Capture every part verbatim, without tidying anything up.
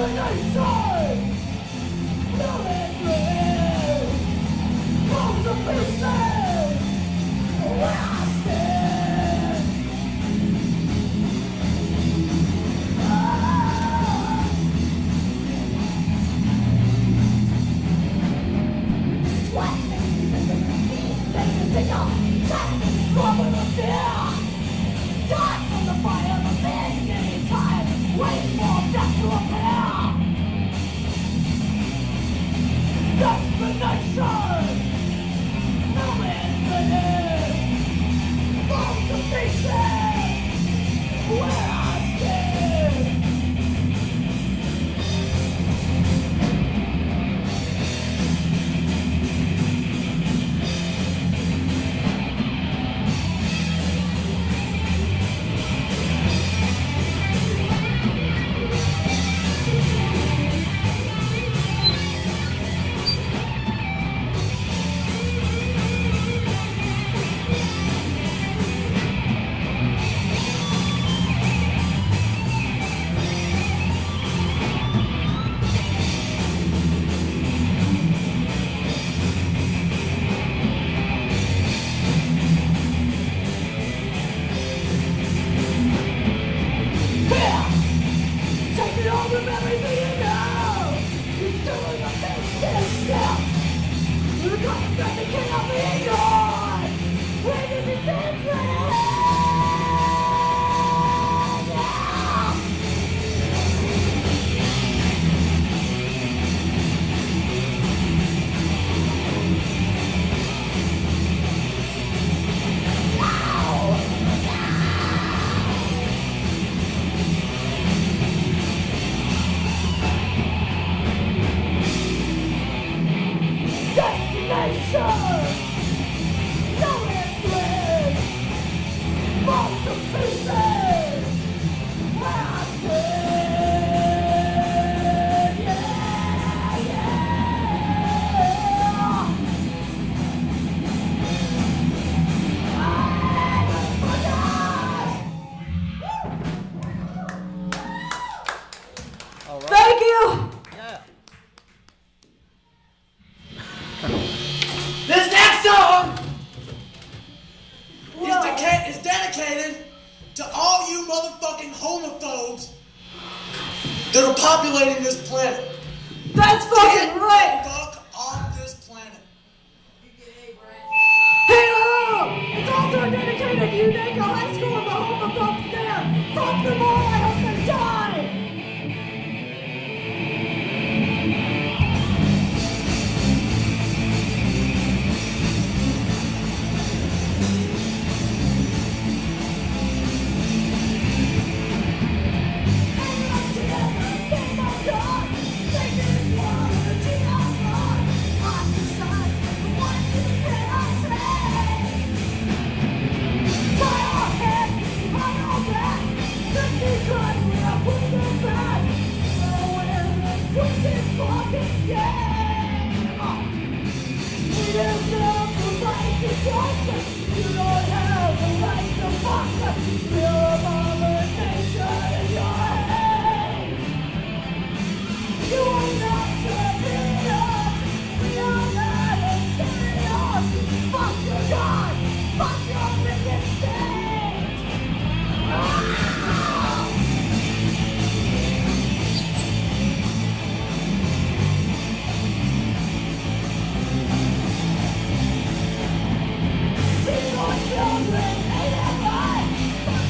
Children, ain't it right?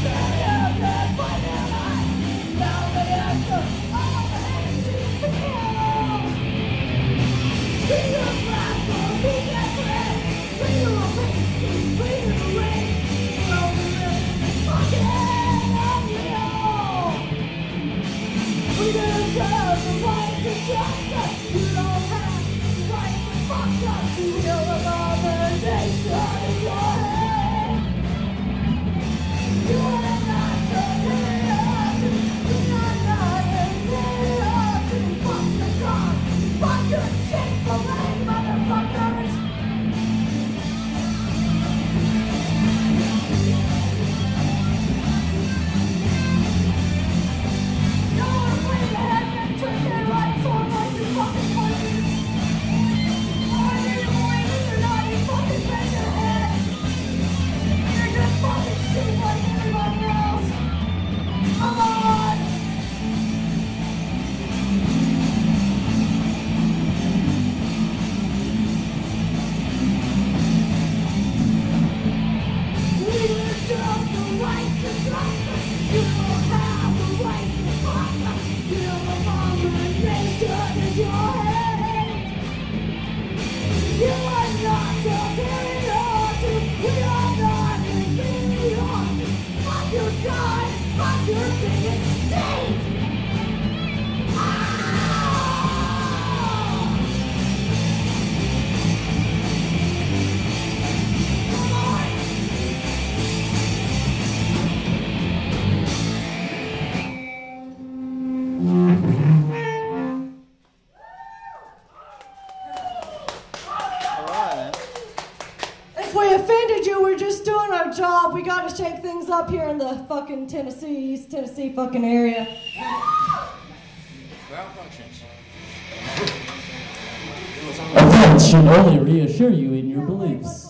gotta shake things up here in the fucking Tennessee, East Tennessee fucking area. Malfunctions. Events should only reassure you in your beliefs.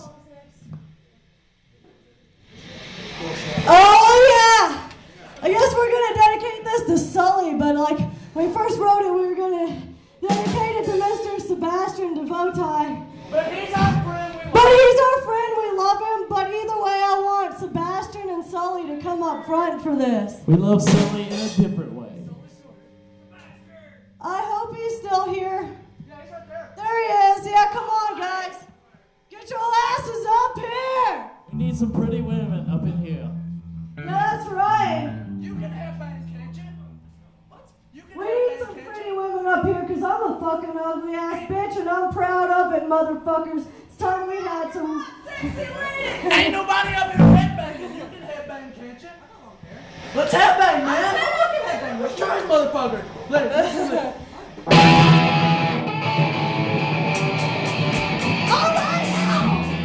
Oh yeah! I guess we're gonna dedicate this to Sully, but like when we first wrote it, we were gonna dedicate it to Mister Sebastian Devotee. But he's our friend. We But he's our friend, we love him, but either way I want Sebastian and Sully to come up front for this. We love Sully in a different way. I hope he's still here. Yeah, he's right there. There he is. Yeah, come on, guys. Get your asses up here. We need some pretty women up in here. Yeah, that's right. You can have bands, can't you? What? You can We have need bands, some can't pretty you? women up here because I'm a fucking ugly ass bitch and I'm proud of it, motherfuckers. It's time we had some. Sexy lady! Ain't nobody up here headbanging. You can headbang, can't you? Let's headbang, man. I can headbang. Let's try this motherfucker. Let let's do it. All right now.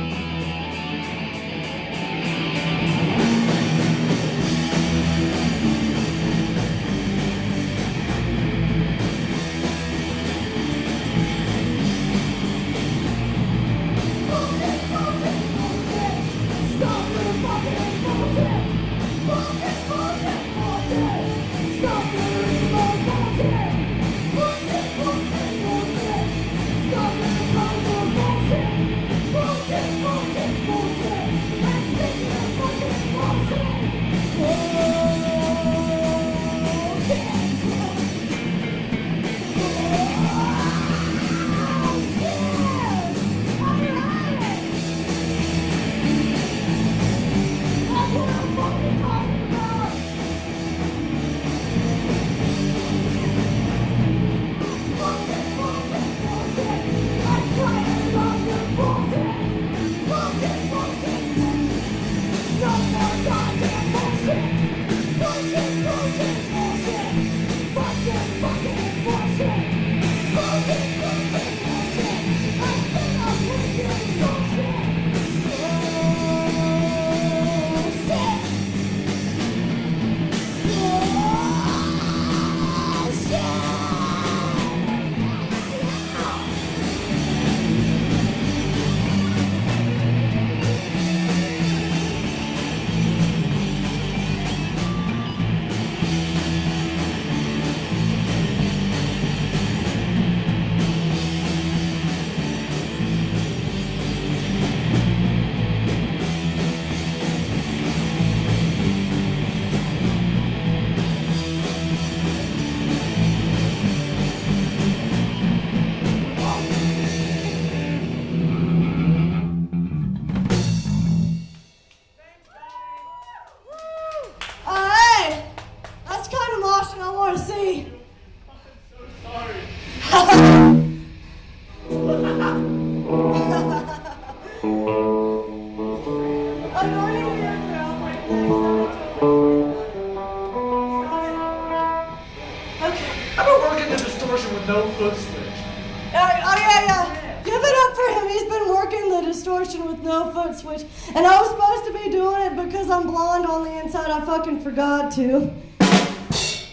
Switch. And I was supposed to be doing it because I'm blonde on the inside. I fucking forgot to. Cause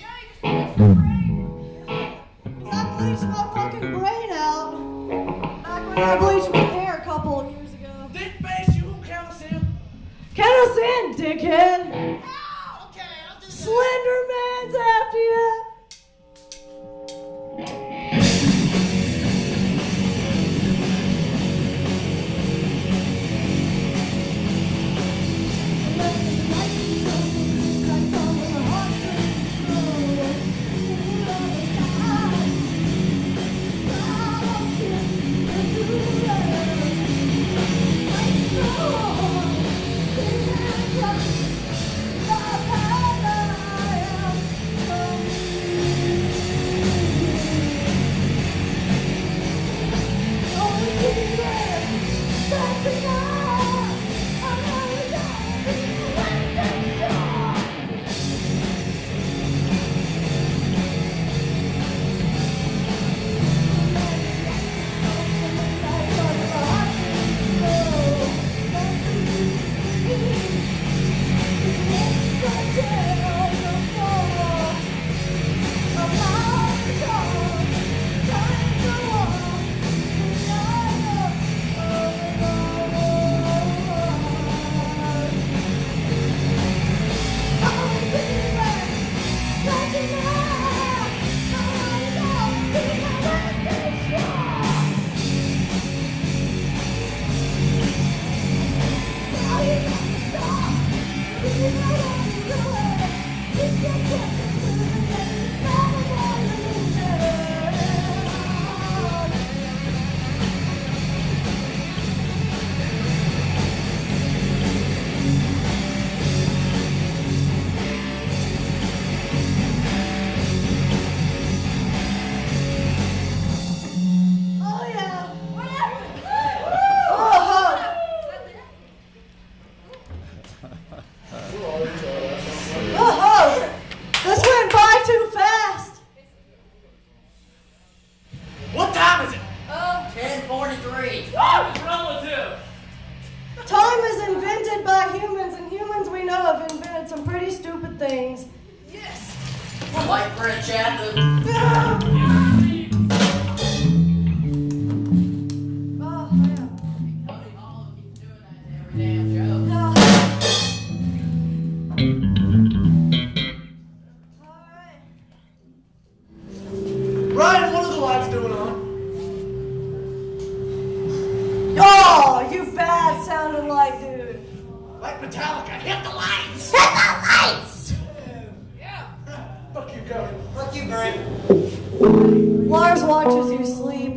I bleached my fucking brain out back when I bleached my hair a couple of years ago. Dick face, you who count us in? Count us in, dickhead. Oh, okay, I'll do Slender Man's after you. forty-three. Time is relative. Time is invented by humans, and humans we know have invented some pretty stupid things. Yes. Like Fred Chapman. Oh, yeah. Cody Holland keeps doing that to every damn show. Oh. Ryan, what are the lights doing on? Oh, you bad sounding like dude. Like Metallica. Hit the lights! Hit the lights! Yeah. Fuck you, Cody. Fuck you, Greg. Lars watches you sleep.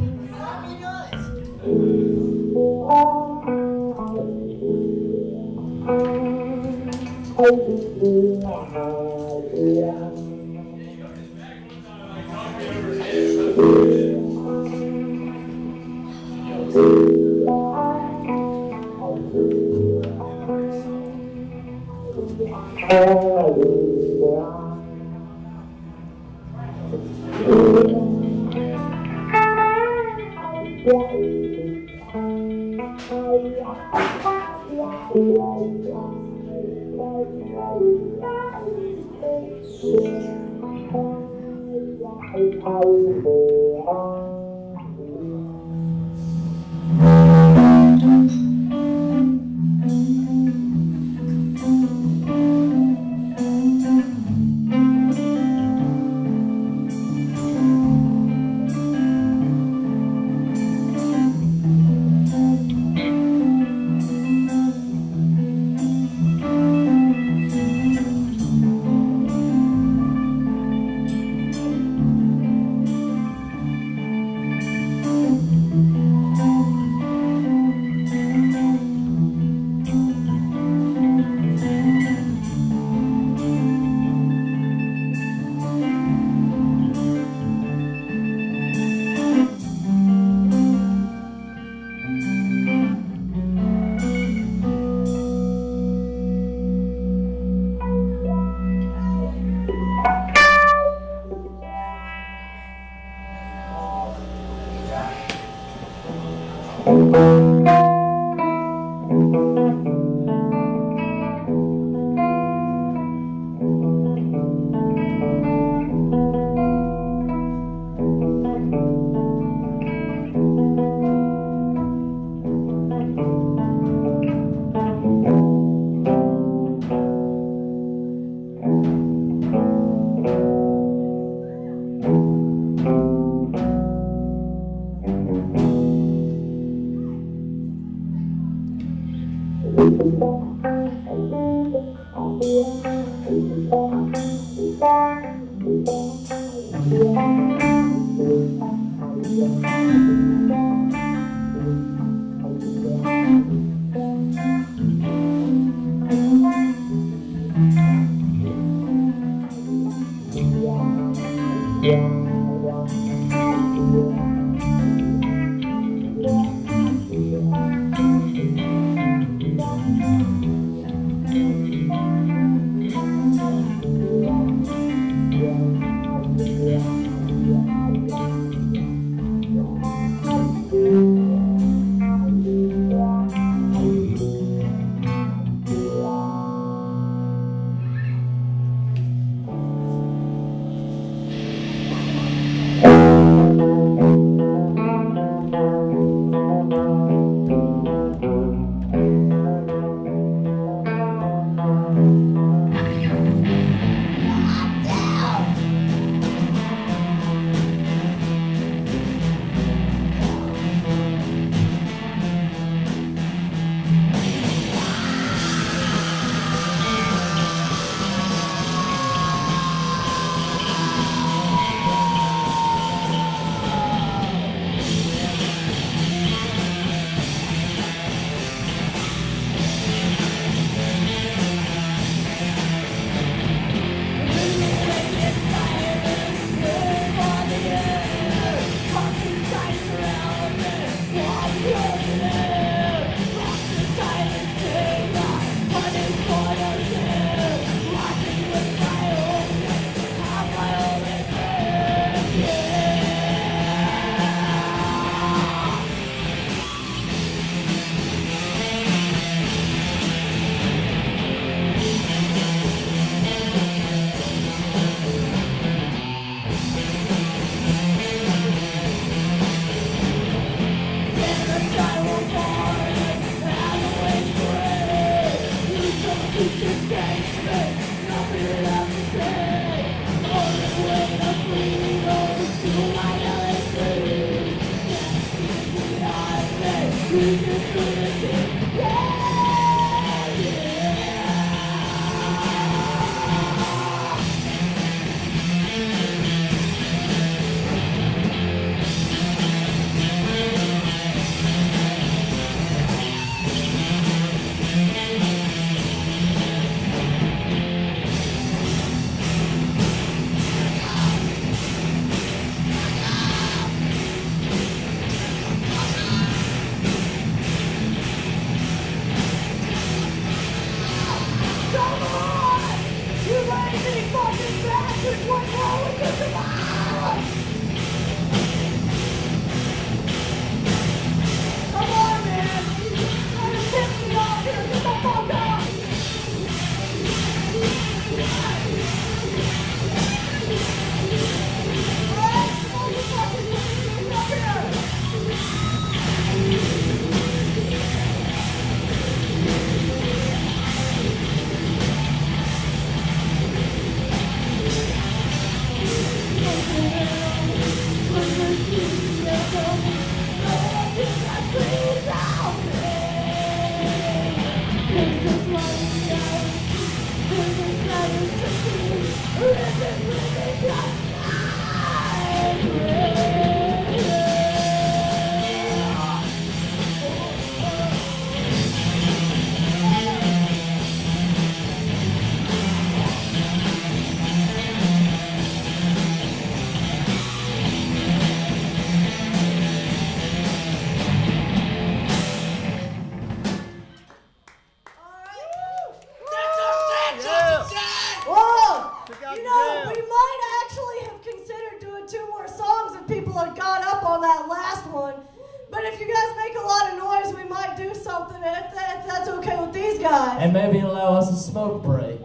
And maybe allow us a smoke break.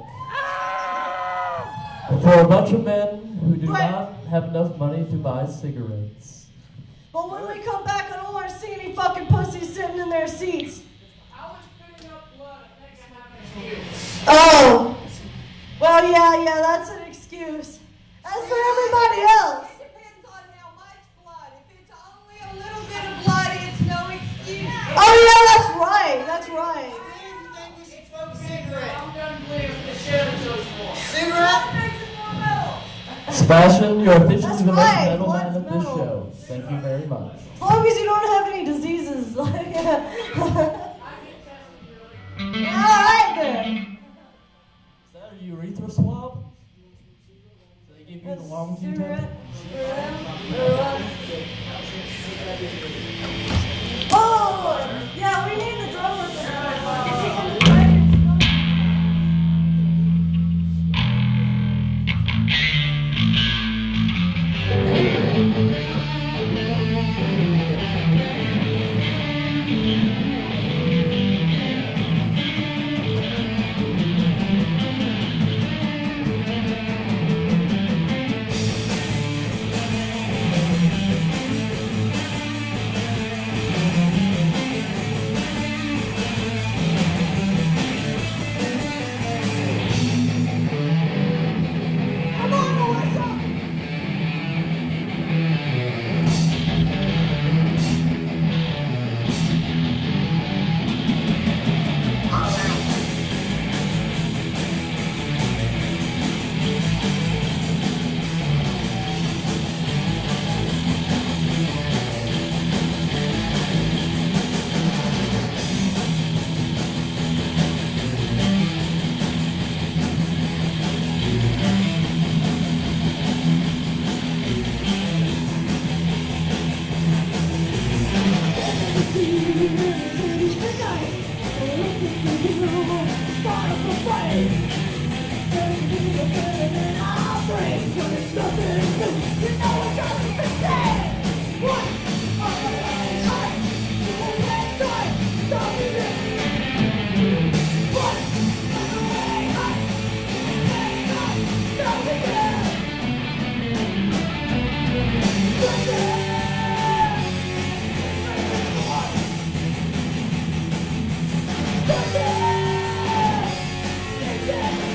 For a bunch of men who do Right. not have enough money to buy cigarettes. But when we come back, I don't want to see any fucking pussies sitting in their seats. I was spitting up blood. I think I have an excuse. Oh. Well, yeah, yeah, that's an excuse. As for everybody else. It depends on how much blood. If it's only a little bit of blood, it's no excuse. Oh, yeah, that's right. That's right. I'm done bleeding with the shit until it's more. Sebastian, you're officially That's the most right, metal man blood's of this metal. show. Thank you very much. As long as you don't have any diseases. Like, I get tested really. all right, then. Is that a urethra swab? So they give you the long Q Cigarette. tip? Oh, yeah, we need the drummer for that. Come on, Melissa. Yeah.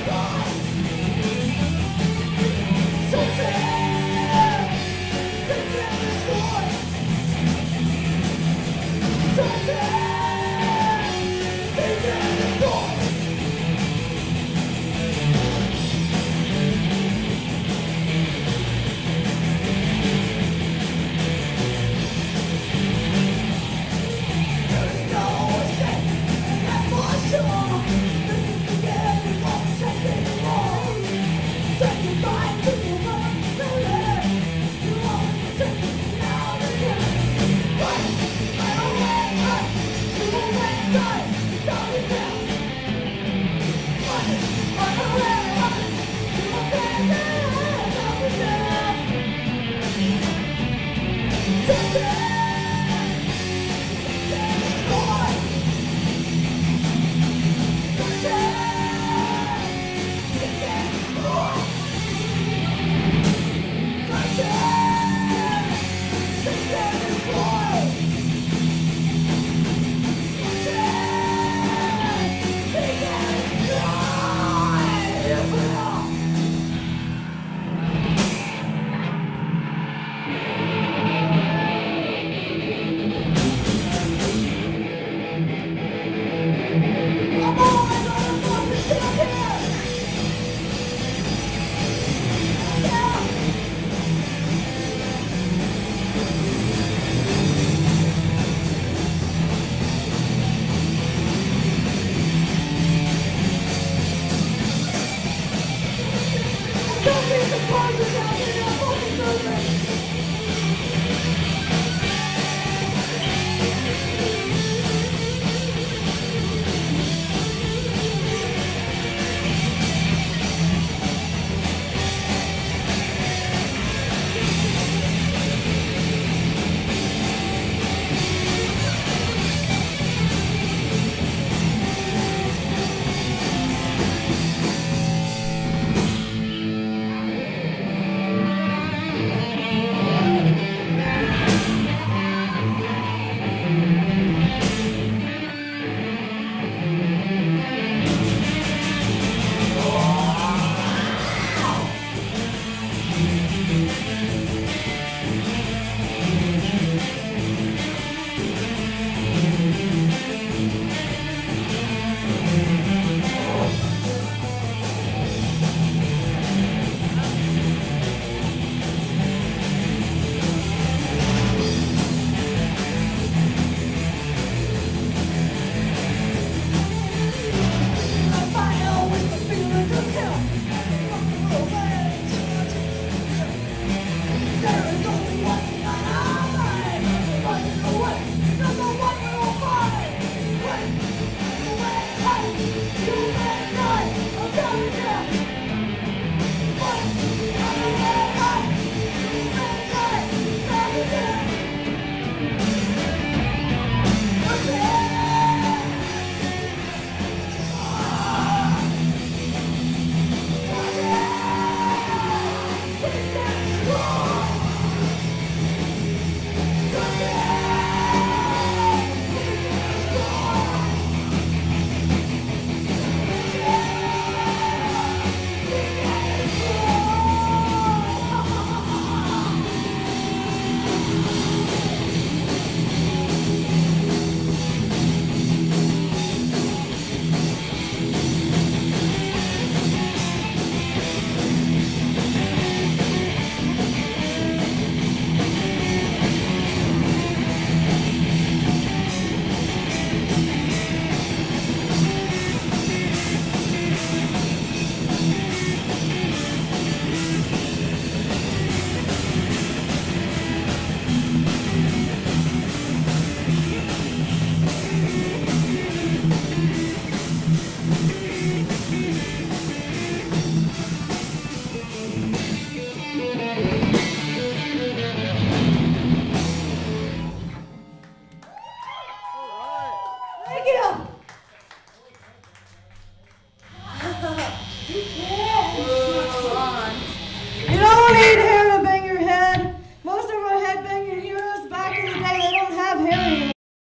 Sister